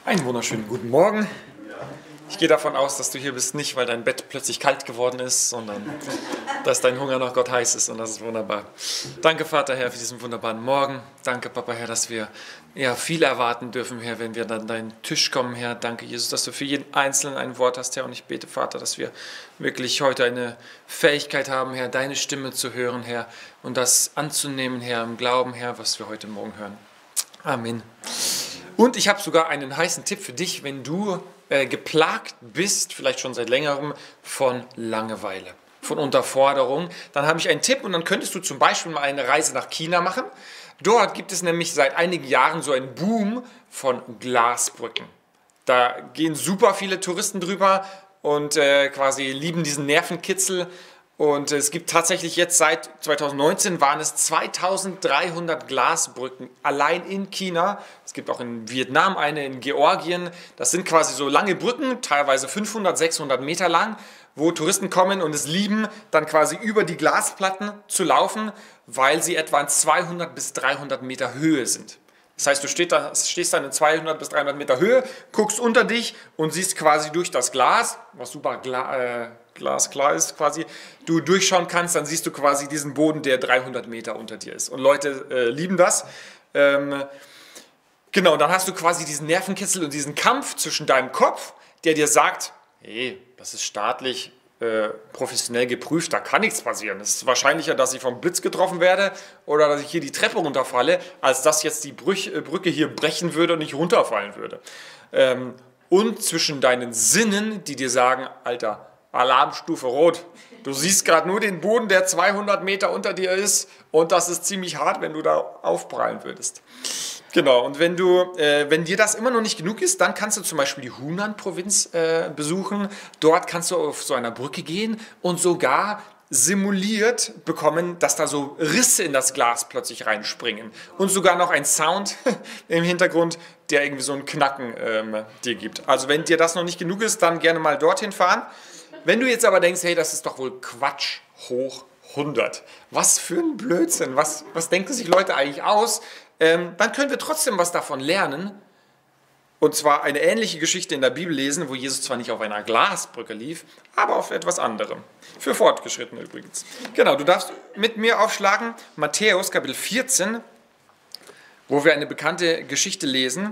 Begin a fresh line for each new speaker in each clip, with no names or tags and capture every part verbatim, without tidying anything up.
Einen wunderschönen guten Morgen. Ich gehe davon aus, dass du hier bist, nicht weil dein Bett plötzlich kalt geworden ist, sondern dass dein Hunger nach Gott heiß ist, und das ist wunderbar. Danke, Vater, Herr, für diesen wunderbaren Morgen. Danke, Papa, Herr, dass wir ja, viel erwarten dürfen, Herr, wenn wir an deinen Tisch kommen, Herr. Danke, Jesus, dass du für jeden Einzelnen ein Wort hast, Herr, und ich bete, Vater, dass wir wirklich heute eine Fähigkeit haben, Herr, deine Stimme zu hören, Herr, und das anzunehmen, Herr, im Glauben, Herr, was wir heute Morgen hören. Amen. Und ich habe sogar einen heißen Tipp für dich, wenn du äh, geplagt bist, vielleicht schon seit längerem, von Langeweile, von Unterforderung. Dann habe ich einen Tipp, und dann könntest du zum Beispiel mal eine Reise nach China machen. Dort gibt es nämlich seit einigen Jahren so einen Boom von Glasbrücken. Da gehen super viele Touristen drüber und äh, quasi lieben diesen Nervenkitzel. Und es gibt tatsächlich jetzt seit zweitausendneunzehn waren es zweitausenddreihundert Glasbrücken allein in China. Es gibt auch in Vietnam eine, in Georgien. Das sind quasi so lange Brücken, teilweise fünfhundert, sechshundert Meter lang, wo Touristen kommen und es lieben, dann quasi über die Glasplatten zu laufen, weil sie etwa zweihundert bis dreihundert Meter Höhe sind. Das heißt, du stehst, da, stehst dann in zweihundert bis dreihundert Meter Höhe, guckst unter dich und siehst quasi durch das Glas, was super Gla äh, glasklar ist quasi, du durchschauen kannst, dann siehst du quasi diesen Boden, der dreihundert Meter unter dir ist. Und Leute äh, lieben das. Ähm, genau, dann hast du quasi diesen Nervenkitzel und diesen Kampf zwischen deinem Kopf, der dir sagt, hey, das ist staatlich äh, professionell geprüft, da kann nichts passieren. Es ist wahrscheinlicher, dass ich vom Blitz getroffen werde oder dass ich hier die Treppe runterfalle, als dass jetzt die Brüch, äh, Brücke hier brechen würde und ich runterfallen würde. Ähm, und zwischen deinen Sinnen, die dir sagen, Alter, Alarmstufe Rot. Du siehst gerade nur den Boden, der zweihundert Meter unter dir ist, und das ist ziemlich hart, wenn du da aufprallen würdest. Genau, und wenn, du, äh, wenn dir das immer noch nicht genug ist, dann kannst du zum Beispiel die Hunan-Provinz äh, besuchen. Dort kannst du auf so einer Brücke gehen und sogar simuliert bekommen, dass da so Risse in das Glas plötzlich reinspringen. Und sogar noch ein Sound im Hintergrund, der irgendwie so ein Knacken ähm, dir gibt. Also wenn dir das noch nicht genug ist, dann gerne mal dorthin fahren. Wenn du jetzt aber denkst, hey, das ist doch wohl Quatsch, hoch hundert. Was für ein Blödsinn, was, was denken sich Leute eigentlich aus? Ähm, dann können wir trotzdem was davon lernen. Und zwar eine ähnliche Geschichte in der Bibel lesen, wo Jesus zwar nicht auf einer Glasbrücke lief, aber auf etwas anderem. Für Fortgeschrittene übrigens. Genau, du darfst mit mir aufschlagen, Matthäus Kapitel vierzehn, wo wir eine bekannte Geschichte lesen.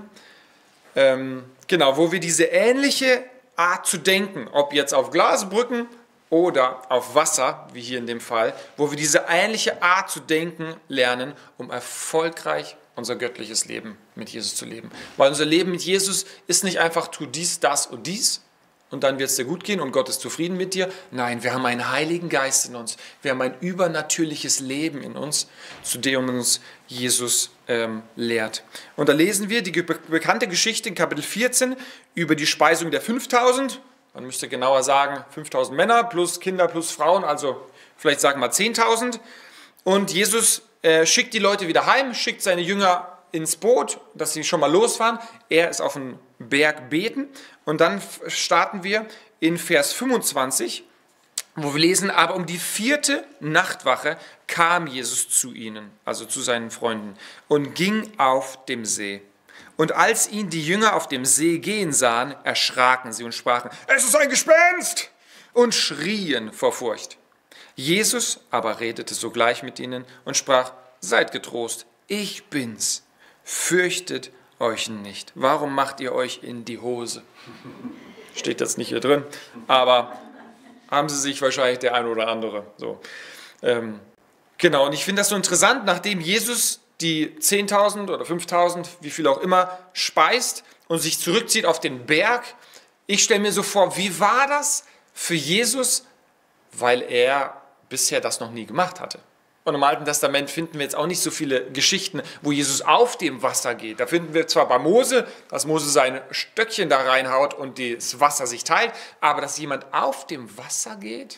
Ähm, genau, wo wir diese ähnliche Art zu denken, ob jetzt auf Glasbrücken oder auf Wasser, wie hier in dem Fall, wo wir diese ähnliche Art zu denken lernen, um erfolgreich unser göttliches Leben mit Jesus zu leben. Weil unser Leben mit Jesus ist nicht einfach, tu dies, das und dies und dann wird es dir gut gehen und Gott ist zufrieden mit dir. Nein, wir haben einen Heiligen Geist in uns. Wir haben ein übernatürliches Leben in uns, zu dem uns Jesus ähm, lehrt. Und da lesen wir die bekannte Geschichte in Kapitel vierzehn über die Speisung der fünftausend. Man müsste genauer sagen, fünftausend Männer plus Kinder plus Frauen, also vielleicht sagen wir zehntausend. Und Jesus äh, schickt die Leute wieder heim, schickt seine Jünger ins Boot, dass sie schon mal losfahren. Er ist auf dem Berg beten. Und dann starten wir in Vers fünfundzwanzig, wo wir lesen, aber um die vierte Nachtwache kam Jesus zu ihnen, also zu seinen Freunden, und ging auf dem See. Und als ihn die Jünger auf dem See gehen sahen, erschraken sie und sprachen, es ist ein Gespenst, und schrien vor Furcht. Jesus aber redete sogleich mit ihnen und sprach, seid getrost, ich bin's, fürchtet euch nicht. Warum macht ihr euch in die Hose? Steht jetzt nicht hier drin, aber haben sie sich wahrscheinlich der ein oder andere. So. Ähm, genau, und ich finde das so interessant, nachdem Jesus die zehntausend oder fünftausend, wie viel auch immer, speist und sich zurückzieht auf den Berg. Ich stelle mir so vor, wie war das für Jesus, weil er bisher das noch nie gemacht hatte. Und im Alten Testament finden wir jetzt auch nicht so viele Geschichten, wo Jesus auf dem Wasser geht. Da finden wir zwar bei Mose, dass Mose sein Stöckchen da reinhaut und das Wasser sich teilt, aber dass jemand auf dem Wasser geht,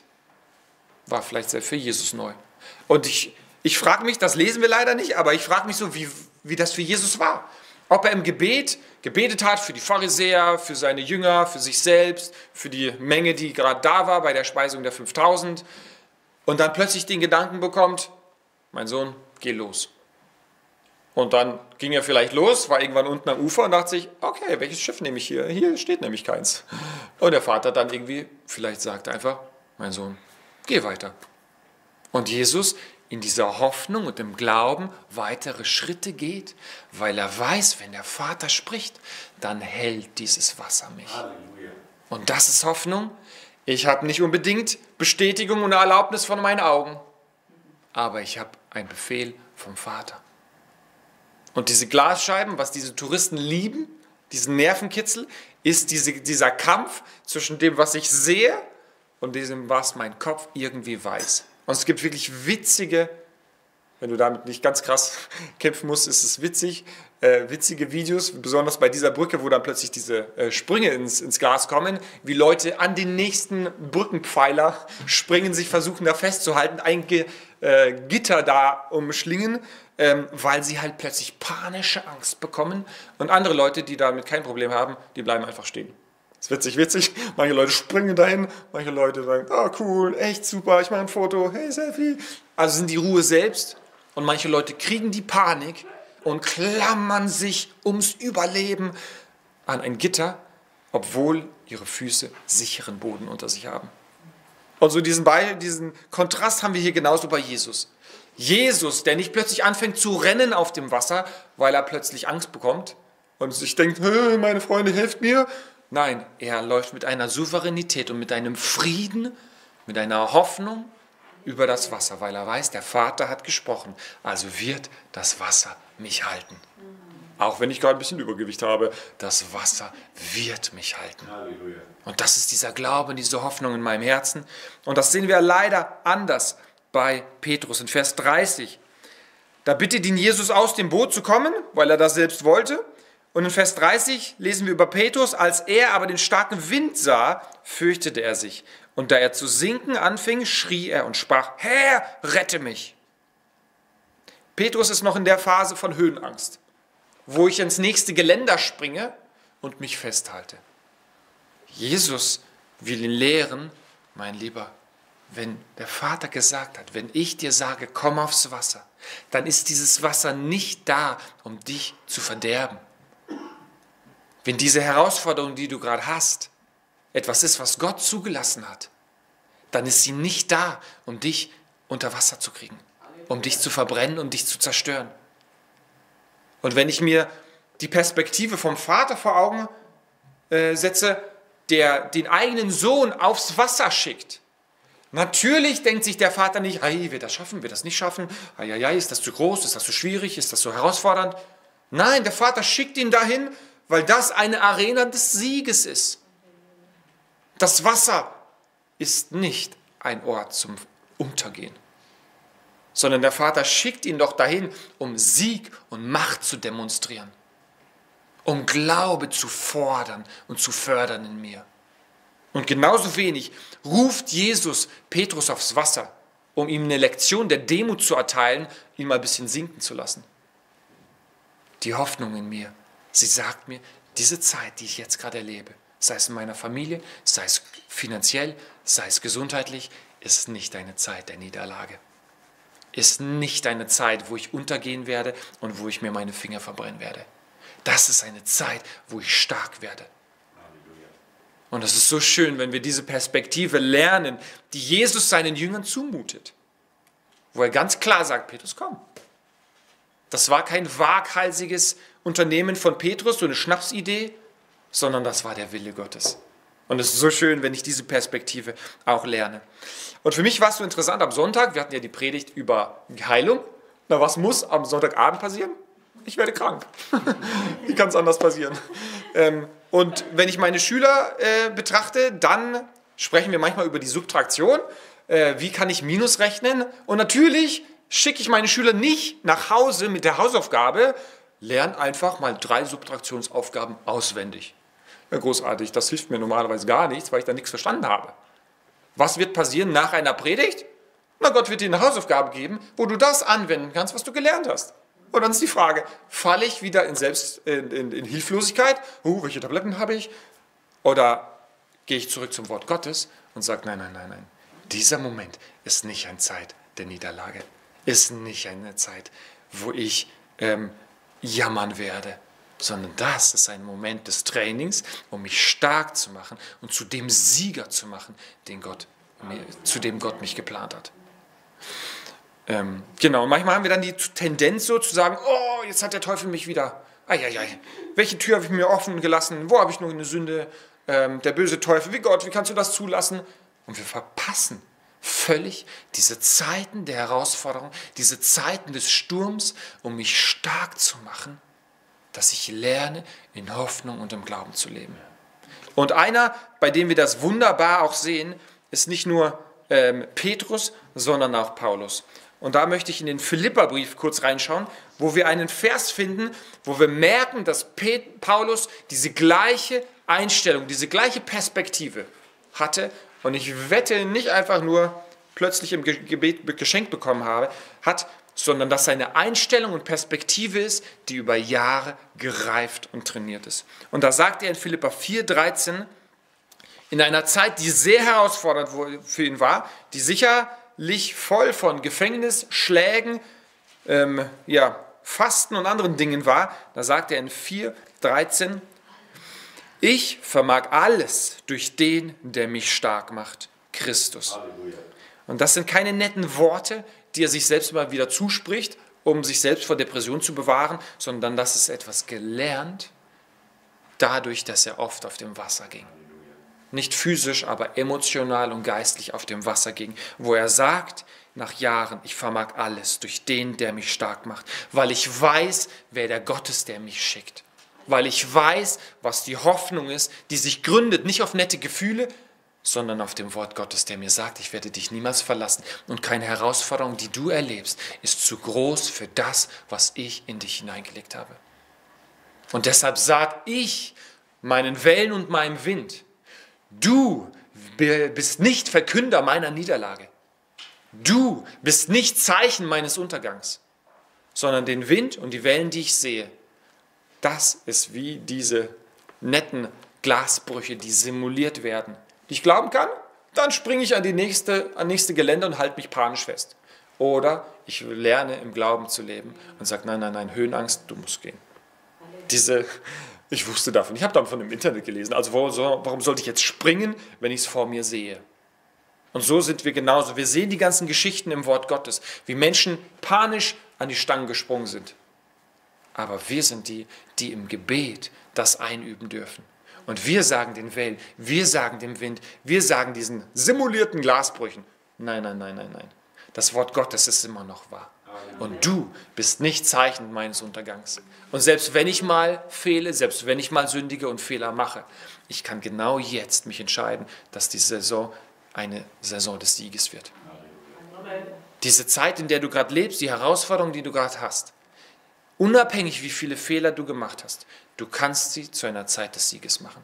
war vielleicht sehr für Jesus neu. Und ich, ich frage mich, das lesen wir leider nicht, aber ich frage mich so, wie, wie das für Jesus war. Ob er im Gebet gebetet hat für die Pharisäer, für seine Jünger, für sich selbst, für die Menge, die gerade da war bei der Speisung der fünftausend. Und dann plötzlich den Gedanken bekommt, mein Sohn, geh los. Und dann ging er vielleicht los, war irgendwann unten am Ufer und dachte sich, okay, welches Schiff nehme ich hier? Hier steht nämlich keins. Und der Vater dann irgendwie vielleicht sagte einfach, mein Sohn, geh weiter. Und Jesus in dieser Hoffnung und im Glauben weitere Schritte geht, weil er weiß, wenn der Vater spricht, dann hält dieses Wasser mich. Halleluja. Und das ist Hoffnung. Ich habe nicht unbedingt Bestätigung und Erlaubnis von meinen Augen, aber ich habe einen Befehl vom Vater. Und diese Glasscheiben, was diese Touristen lieben, diesen Nervenkitzel, ist diese, dieser Kampf zwischen dem, was ich sehe und dem, was mein Kopf irgendwie weiß. Und es gibt wirklich witzige, wenn du damit nicht ganz krass kämpfen musst, ist es witzig, äh, witzige Videos, besonders bei dieser Brücke, wo dann plötzlich diese äh, Sprünge ins, ins Glas kommen, wie Leute an den nächsten Brückenpfeiler springen, sich versuchen da festzuhalten, ein Ge, äh, Gitter da umschlingen, ähm, weil sie halt plötzlich panische Angst bekommen und andere Leute, die damit kein Problem haben, die bleiben einfach stehen. Das ist witzig, witzig. Manche Leute springen dahin, manche Leute sagen, ah oh, cool, echt super, ich mache ein Foto, hey Selfie. Also sind die Ruhe selbst und manche Leute kriegen die Panik und klammern sich ums Überleben an ein Gitter, obwohl ihre Füße sicheren Boden unter sich haben. Und so diesen, diesen Kontrast haben wir hier genauso bei Jesus. Jesus, der nicht plötzlich anfängt zu rennen auf dem Wasser, weil er plötzlich Angst bekommt und sich denkt, meine Freunde, helft mir. Nein, er läuft mit einer Souveränität und mit einem Frieden, mit einer Hoffnung über das Wasser, weil er weiß, der Vater hat gesprochen, also wird das Wasser mich halten. Auch wenn ich gerade ein bisschen Übergewicht habe, das Wasser wird mich halten. Halleluja. Und das ist dieser Glaube und diese Hoffnung in meinem Herzen. Und das sehen wir leider anders bei Petrus in Vers dreißig. Da bittet ihn Jesus aus dem Boot zu kommen, weil er das selbst wollte. Und in Vers dreißig lesen wir über Petrus, als er aber den starken Wind sah, fürchtete er sich. Und da er zu sinken anfing, schrie er und sprach, Herr, rette mich. Petrus ist noch in der Phase von Höhenangst, wo ich ins nächste Geländer springe und mich festhalte. Jesus will ihn lehren, mein Lieber, wenn der Vater gesagt hat, wenn ich dir sage, komm aufs Wasser, dann ist dieses Wasser nicht da, um dich zu verderben. Wenn diese Herausforderung, die du gerade hast, etwas ist, was Gott zugelassen hat, dann ist sie nicht da, um dich unter Wasser zu kriegen, um dich zu verbrennen, um dich zu zerstören. Und wenn ich mir die Perspektive vom Vater vor Augen äh, setze, der den eigenen Sohn aufs Wasser schickt, natürlich denkt sich der Vater nicht, hey, wird das schaffen, wird das nicht schaffen, hey, hey, hey, ist das zu groß, ist das zu schwierig, ist das so herausfordernd? Nein, der Vater schickt ihn dahin, weil das eine Arena des Sieges ist. Das Wasser ist nicht ein Ort zum Untergehen, sondern der Vater schickt ihn doch dahin, um Sieg und Macht zu demonstrieren, um Glaube zu fordern und zu fördern in mir. Und genauso wenig ruft Jesus Petrus aufs Wasser, um ihm eine Lektion der Demut zu erteilen, ihn mal ein bisschen sinken zu lassen. Die Hoffnung in mir, sie sagt mir, diese Zeit, die ich jetzt gerade erlebe, sei es in meiner Familie, sei es finanziell, sei es gesundheitlich, ist nicht eine Zeit der Niederlage. Ist nicht eine Zeit, wo ich untergehen werde und wo ich mir meine Finger verbrennen werde. Das ist eine Zeit, wo ich stark werde. Und es ist so schön, wenn wir diese Perspektive lernen, die Jesus seinen Jüngern zumutet. Wo er ganz klar sagt, Petrus, komm. Das war kein waghalsiges Unternehmen von Petrus, so eine Schnapsidee, sondern das war der Wille Gottes. Und es ist so schön, wenn ich diese Perspektive auch lerne. Und für mich war es so interessant am Sonntag, wir hatten ja die Predigt über Heilung. Na, was muss am Sonntagabend passieren? Ich werde krank. Wie kann es anders passieren? Ähm, und wenn ich meine Schüler äh, betrachte, dann sprechen wir manchmal über die Subtraktion. Äh, wie kann ich Minus rechnen? Und natürlich schicke ich meine Schüler nicht nach Hause mit der Hausaufgabe, lern einfach mal drei Subtraktionsaufgaben auswendig. Ja, großartig, das hilft mir normalerweise gar nichts, weil ich da nichts verstanden habe. Was wird passieren nach einer Predigt? Na, Gott wird dir eine Hausaufgabe geben, wo du das anwenden kannst, was du gelernt hast. Und dann ist die Frage, falle ich wieder in, Selbst, in, in, in Hilflosigkeit? Uh, welche Tabletten habe ich? Oder gehe ich zurück zum Wort Gottes und sage, nein, nein, nein, nein. Dieser Moment ist nicht eine Zeit der Niederlage. Ist nicht eine Zeit, wo ich ähm, jammern werde, sondern das ist ein Moment des Trainings, um mich stark zu machen und zu dem Sieger zu machen, den Gott, zu dem Gott mich geplant hat. Ähm, genau, und manchmal haben wir dann die Tendenz so zu sagen, oh, jetzt hat der Teufel mich wieder, eieiei, welche Tür habe ich mir offen gelassen, wo habe ich nur eine Sünde, ähm, der böse Teufel, wie Gott, wie kannst du das zulassen? Und wir verpassen völlig diese Zeiten der Herausforderung, diese Zeiten des Sturms, um mich stark zu machen, dass ich lerne, in Hoffnung und im Glauben zu leben. Und einer, bei dem wir das wunderbar auch sehen, ist nicht nur ähm, Petrus, sondern auch Paulus. Und da möchte ich in den Philipperbrief kurz reinschauen, wo wir einen Vers finden, wo wir merken, dass Pet- Paulus diese gleiche Einstellung, diese gleiche Perspektive hatte. Und ich wette, nicht einfach nur plötzlich im Gebet geschenkt bekommen habe, hat, sondern dass seine Einstellung und Perspektive ist, die über Jahre gereift und trainiert ist. Und da sagt er in Philipper vier dreizehn, in einer Zeit, die sehr herausfordernd für ihn war, die sicherlich voll von Gefängnis, Schlägen, ähm, ja, Fasten und anderen Dingen war, da sagt er in vier dreizehn, ich vermag alles durch den, der mich stark macht, Christus. Halleluja. Und das sind keine netten Worte, die er sich selbst mal wieder zuspricht, um sich selbst vor Depression zu bewahren, sondern das ist etwas gelernt, dadurch, dass er oft auf dem Wasser ging. Nicht physisch, aber emotional und geistlich auf dem Wasser ging, wo er sagt, nach Jahren, ich vermag alles durch den, der mich stark macht, weil ich weiß, wer der Gott ist, der mich schickt. Weil ich weiß, was die Hoffnung ist, die sich gründet, nicht auf nette Gefühle, sondern auf dem Wort Gottes, der mir sagt, ich werde dich niemals verlassen. Und keine Herausforderung, die du erlebst, ist zu groß für das, was ich in dich hineingelegt habe. Und deshalb sage ich meinen Wellen und meinem Wind, du bist nicht Verkünder meiner Niederlage. Du bist nicht Zeichen meines Untergangs, sondern den Wind und die Wellen, die ich sehe, das ist wie diese netten Glasbrüche, die simuliert werden, die ich glauben kann, dann springe ich an die nächste, an nächste Gelände und halte mich panisch fest. Oder ich lerne im Glauben zu leben und sage, nein, nein, nein, Höhenangst, du musst gehen. Diese, ich wusste davon, ich habe davon im Internet gelesen, also warum sollte ich jetzt springen, wenn ich es vor mir sehe? Und so sind wir genauso. Wir sehen die ganzen Geschichten im Wort Gottes, wie Menschen panisch an die Stangen gesprungen sind. Aber wir sind die, die im Gebet das einüben dürfen. Und wir sagen den Wellen, wir sagen dem Wind, wir sagen diesen simulierten Glasbrüchen, nein, nein, nein, nein, nein. Das Wort Gottes ist immer noch wahr. Und du bist nicht Zeichen meines Untergangs. Und selbst wenn ich mal fehle, selbst wenn ich mal sündige und Fehler mache, ich kann genau jetzt mich entscheiden, dass die Saison eine Saison des Sieges wird. Diese Zeit, in der du gerade lebst, die Herausforderung, die du gerade hast, unabhängig wie viele Fehler du gemacht hast, du kannst sie zu einer Zeit des Sieges machen.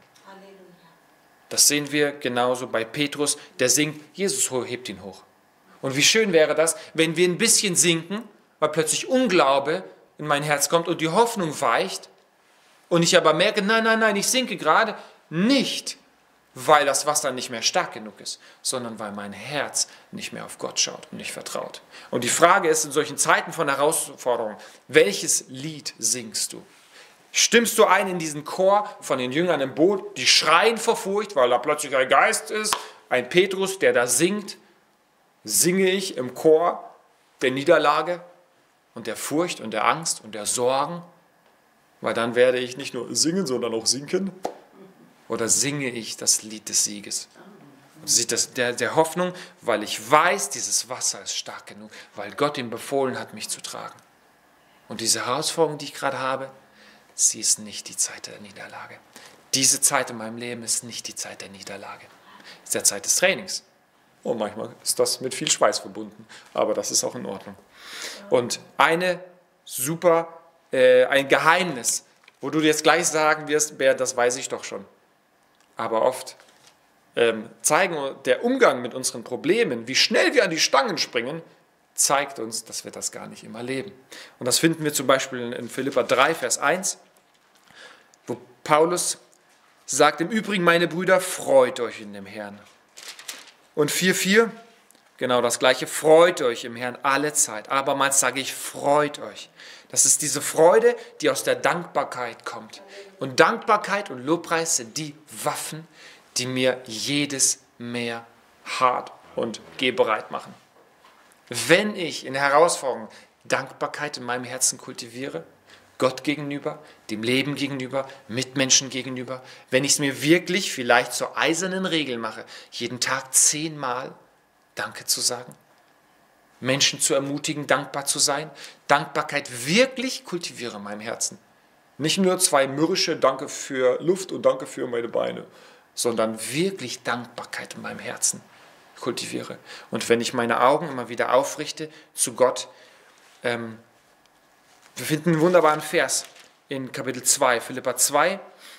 Das sehen wir genauso bei Petrus, der singt, Jesus hebt ihn hoch. Und wie schön wäre das, wenn wir ein bisschen sinken, weil plötzlich Unglaube in mein Herz kommt und die Hoffnung weicht und ich aber merke, nein, nein, nein, ich sinke gerade nicht, weil das Wasser nicht mehr stark genug ist, sondern weil mein Herz nicht mehr auf Gott schaut und nicht vertraut. Und die Frage ist in solchen Zeiten von Herausforderungen, welches Lied singst du? Stimmst du ein in diesen Chor von den Jüngern im Boot, die schreien vor Furcht, weil da plötzlich ein Geist ist, ein Petrus, der da singt? Singe ich im Chor der Niederlage und der Furcht und der Angst und der Sorgen? Weil dann werde ich nicht nur singen, sondern auch sinken. Oder singe ich das Lied des Sieges? Das, der, der Hoffnung, weil ich weiß, dieses Wasser ist stark genug, weil Gott ihm befohlen hat, mich zu tragen. Und diese Herausforderung, die ich gerade habe, sie ist nicht die Zeit der Niederlage. Diese Zeit in meinem Leben ist nicht die Zeit der Niederlage. Es ist die Zeit des Trainings. Und manchmal ist das mit viel Schweiß verbunden, aber das ist auch in Ordnung. Und eine super, äh, ein Geheimnis, wo du jetzt gleich sagen wirst, Bert, das weiß ich doch schon. Aber oft ähm, zeigen der Umgang mit unseren Problemen, wie schnell wir an die Stangen springen, zeigt uns, dass wir das gar nicht immer leben. Und das finden wir zum Beispiel in Philipper drei, Vers eins, wo Paulus sagt, im Übrigen, meine Brüder, freut euch in dem Herrn. Und vier, vier, genau das Gleiche. Freut euch im Herrn alle Zeit. Abermals sage ich, freut euch. Das ist diese Freude, die aus der Dankbarkeit kommt. Und Dankbarkeit und Lobpreis sind die Waffen, die mir jedes mehr hart und gehbereit machen. Wenn ich in Herausforderungen Dankbarkeit in meinem Herzen kultiviere, Gott gegenüber, dem Leben gegenüber, Mitmenschen gegenüber, wenn ich es mir wirklich vielleicht zur eisernen Regel mache, jeden Tag zehnmal Danke zu sagen, Menschen zu ermutigen, dankbar zu sein, Dankbarkeit wirklich kultiviere in meinem Herzen. Nicht nur zwei mürrische Danke für Luft und Danke für meine Beine, sondern wirklich Dankbarkeit in meinem Herzen kultiviere. Und wenn ich meine Augen immer wieder aufrichte zu Gott, ähm, wir finden einen wunderbaren Vers in Kapitel zwei, Philipper zwei,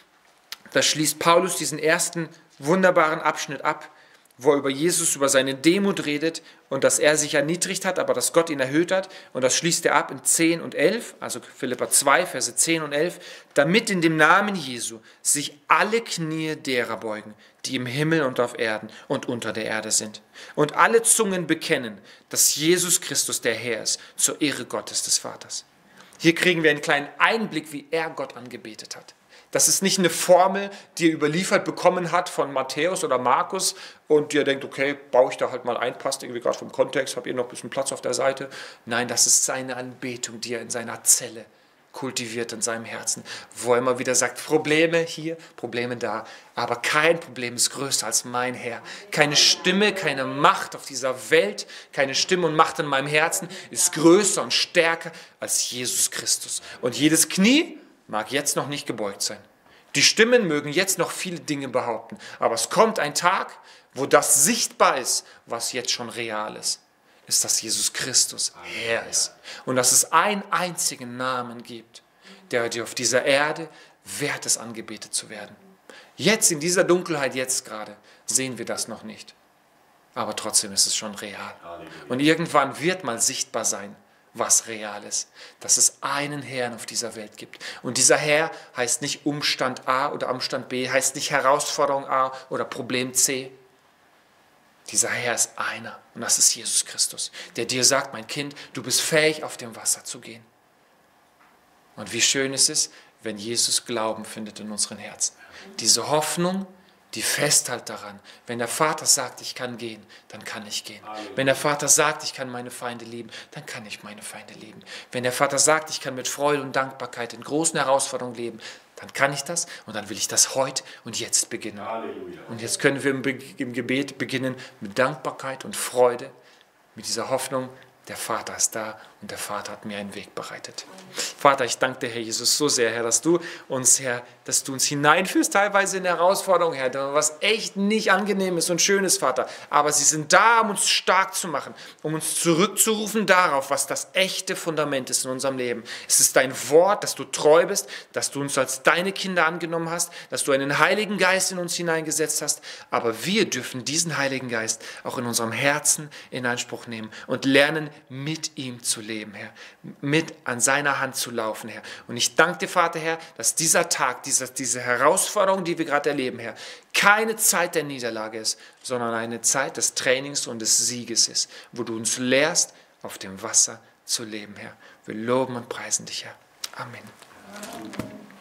da schließt Paulus diesen ersten wunderbaren Abschnitt ab, wo er über Jesus, über seine Demut redet und dass er sich erniedrigt hat, aber dass Gott ihn erhöht hat. Und das schließt er ab in zehn und elf, also Philipper zwei, Verse zehn und elf, damit in dem Namen Jesu sich alle Knie derer beugen, die im Himmel und auf Erden und unter der Erde sind. Und alle Zungen bekennen, dass Jesus Christus der Herr ist, zur Ehre Gottes des Vaters. Hier kriegen wir einen kleinen Einblick, wie er Gott angebetet hat. Das ist nicht eine Formel, die er überliefert bekommen hat von Matthäus oder Markus und die er denkt, okay, baue ich da halt mal ein, passt irgendwie gerade vom Kontext, habt ihr noch ein bisschen Platz auf der Seite. Nein, das ist seine Anbetung, die er in seiner Zelle kultiviert, in seinem Herzen, wo er immer wieder sagt, Probleme hier, Probleme da, aber kein Problem ist größer als mein Herr. Keine Stimme, keine Macht auf dieser Welt, keine Stimme und Macht in meinem Herzen ist größer und stärker als Jesus Christus. Und jedes Knie mag jetzt noch nicht gebeugt sein. Die Stimmen mögen jetzt noch viele Dinge behaupten, aber es kommt ein Tag, wo das sichtbar ist, was jetzt schon real ist, ist, dass Jesus Christus Herr ist und dass es einen einzigen Namen gibt, der dir auf dieser Erde wert ist, angebetet zu werden. Jetzt in dieser Dunkelheit, jetzt gerade, sehen wir das noch nicht, aber trotzdem ist es schon real. Und irgendwann wird mal sichtbar sein, was real ist, dass es einen Herrn auf dieser Welt gibt. Und dieser Herr heißt nicht Umstand A oder Umstand B, heißt nicht Herausforderung A oder Problem C. Dieser Herr ist einer und das ist Jesus Christus, der dir sagt, mein Kind, du bist fähig, auf dem Wasser zu gehen. Und wie schön ist es, wenn Jesus Glauben findet in unseren Herzen. Diese Hoffnung, die festhält daran. Wenn der Vater sagt, ich kann gehen, dann kann ich gehen. Wenn der Vater sagt, ich kann meine Feinde lieben, dann kann ich meine Feinde lieben. Wenn der Vater sagt, ich kann mit Freude und Dankbarkeit in großen Herausforderungen leben, dann kann ich das und dann will ich das heute und jetzt beginnen. Halleluja. Und jetzt können wir im, Be- im Gebet beginnen mit Dankbarkeit und Freude, mit dieser Hoffnung, der Vater ist da und der Vater hat mir einen Weg bereitet. Vater, ich danke dir, Herr Jesus, so sehr, Herr, dass du uns, Herr, dass du uns hineinführst, teilweise in Herausforderungen, Herr, was echt nicht angenehm ist und schön ist, Vater. Aber sie sind da, um uns stark zu machen, um uns zurückzurufen darauf, was das echte Fundament ist in unserem Leben. Es ist dein Wort, dass du treu bist, dass du uns als deine Kinder angenommen hast, dass du einen Heiligen Geist in uns hineingesetzt hast. Aber wir dürfen diesen Heiligen Geist auch in unserem Herzen in Anspruch nehmen und lernen, mit ihm zu leben, Herr, mit an seiner Hand zu laufen, Herr. Und ich danke dir, Vater, Herr, dass dieser Tag, diese, diese Herausforderung, die wir gerade erleben, Herr, keine Zeit der Niederlage ist, sondern eine Zeit des Trainings und des Sieges ist, wo du uns lehrst, auf dem Wasser zu leben, Herr. Wir loben und preisen dich, Herr. Amen.